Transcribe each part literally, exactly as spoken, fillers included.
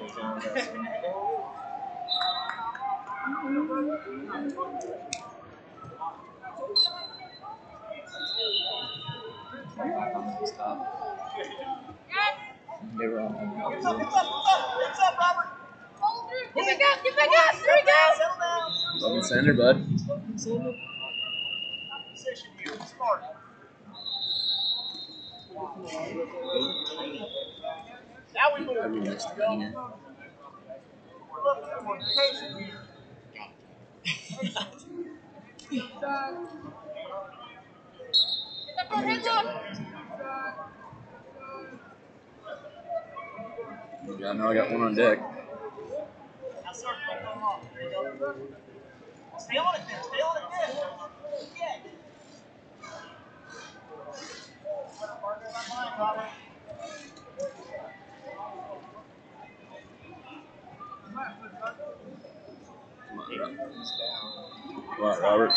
They were on home. What's up, what's up, what's up, Robert? Get back up, get back up, there we go. Settle down. Logan Sander, bud. Position here, start. Now we move. Every next Go. thing. We're looking for rotation here. Hands up. Yeah, I know I got one on deck. Now start pulling them off. There you go. Stay on it there. Stay on it there. Yeah. Partner on mine, Robert. Come on, Robert.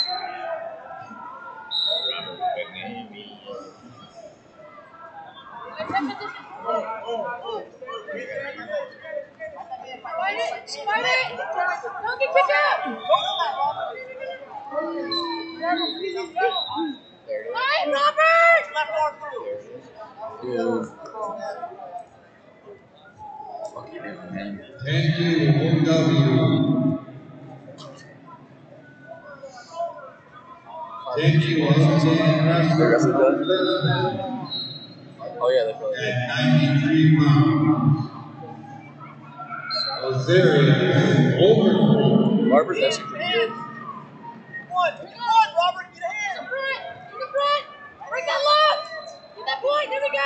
Fight it! Fight it! Don't get kicked out! Fight, Robert! Left arm through. Dude. Fuck you doing, man? Thank you, O W. Thank you, The rest of the Oh, yeah, they're probably at ninety-three pounds. Azaria Overthrow. Barber's actually pretty good. One, come on, Robert, get a hand. In the front, in the front. Bring that lock. Get that point, there we go.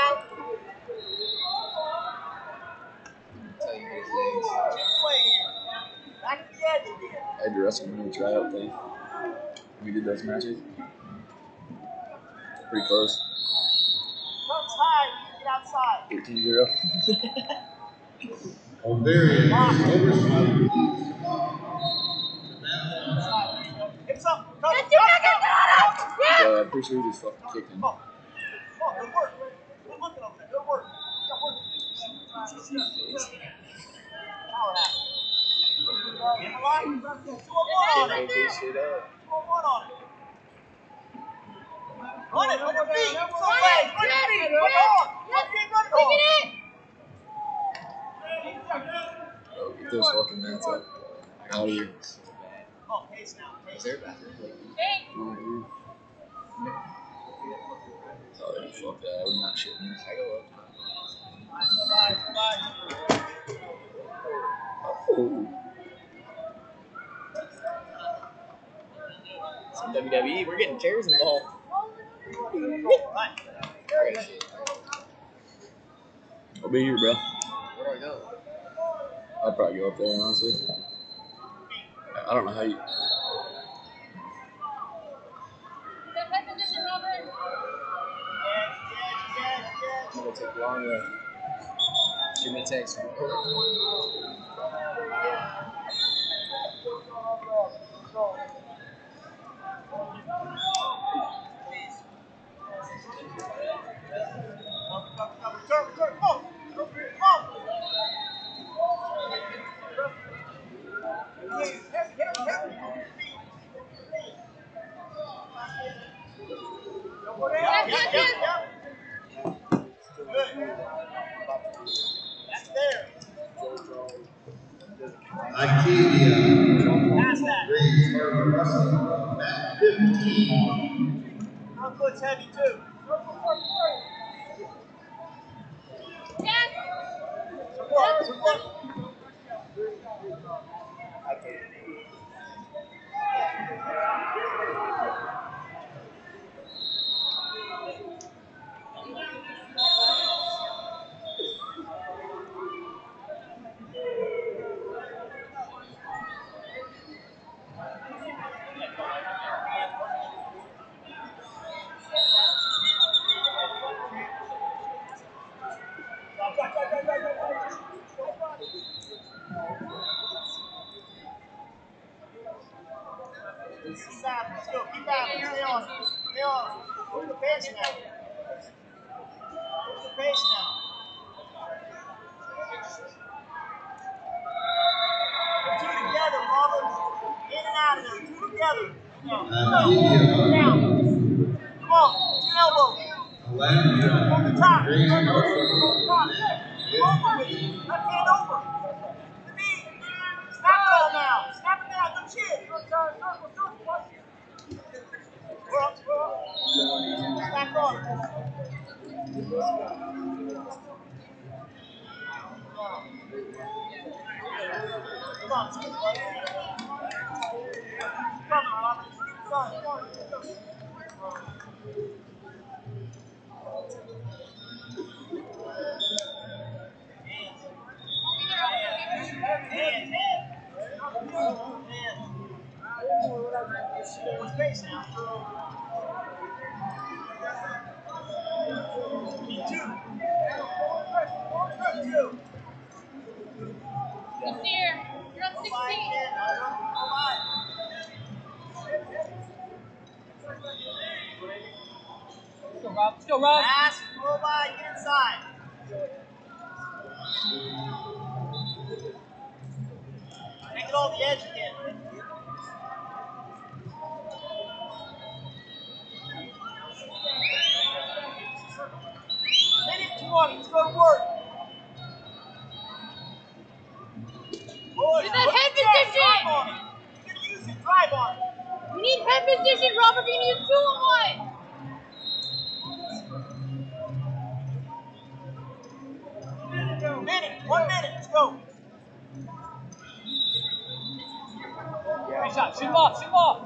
Tell you his legs. Play here. Back to the edge again. I had to wrestle him in the tryout thing. We did those matches. Pretty close. Comes high, you get outside. eighteen zero. Ovarian Overthrow. Hips up. Come, Get you back up, Yeah, I'm pretty sure he just fucking kicked him. Come on. Come on, good work. Good looking over there. Good work. Good work. Power half. Get the line. Two on one on it. Two on one on it. Run it, on your feet. Run your legs. Run your feet. Run it hard. Run it, run it hard. Oh, get those fucking mats up. Out of here. Oh, pace now. Pace. Is there a bathroom? Oh, yeah, fuck that. I'm not shitting. I go up. Bye, bye. Oh. Some W W E, we're getting chairs involved. I'll be here, bro. Where do I go? I'd probably go up there, honestly. I don't know how you. I'm gonna take a long way. Give me a text. Acadia Rays Harbor Wrestling at fifteen. Front heavy too. Yes. Support, support. Let's go. Keep out. Stay on. Stay on. Where's the pace now? Where's the pace now? together. Down. Activia. Down. Come on. Two elbows. Alandra. From the top. Green From the Norfolk. top. Over with it. Left hand over. The knee. Snap it all now. Snap it down. Good shit. We're up. We're up. Back on. Come on, skip, buddy. Come on, Robert. Skip, son. Come on. Hands, hands. Hands. What's pace now? Need two. Two. Good steer. You're on sixteen. Let's go, Rob. Let's go, Rob. Pass, roll by, get inside. Make it all the edge again. Minute twenty, let's go to work. Boys, Get that head check, position. drive on it. You can use it, drive on it. We need head position, Robert. We need two on one. Minute, one minute, let's go. Great shot, shoot him off, shoot him off.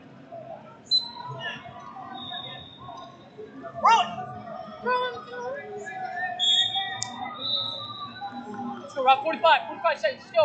Throw it. Throw him, throw him. Let's go, Rob, forty-five, forty-five seconds, let's go.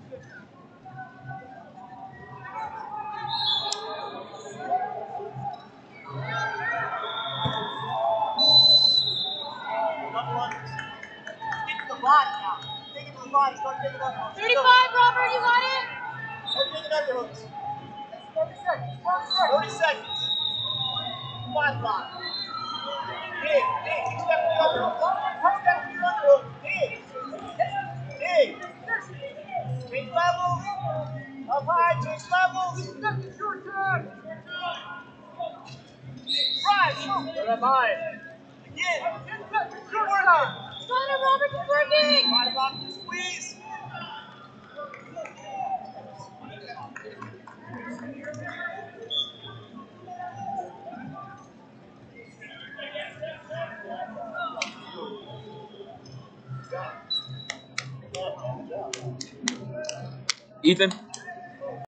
Another one. Get to the body now. Take it to the body, start taking underhooks. thirty-five, Robert, you got it? Start taking underhooks. thirty seconds, thirty seconds. Five five. Dig, dig, keep stepping the underhook. Keep stepping your underhook. Dig. Dig. Change levels. Up high, change levels. Drive, shoot. Up high. Again. Keep working. Got it, Robert, it's working. Body rock, squeeze. Ethan.